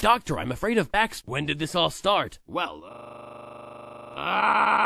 Doctor, I'm afraid of backs. When did this all start? Well,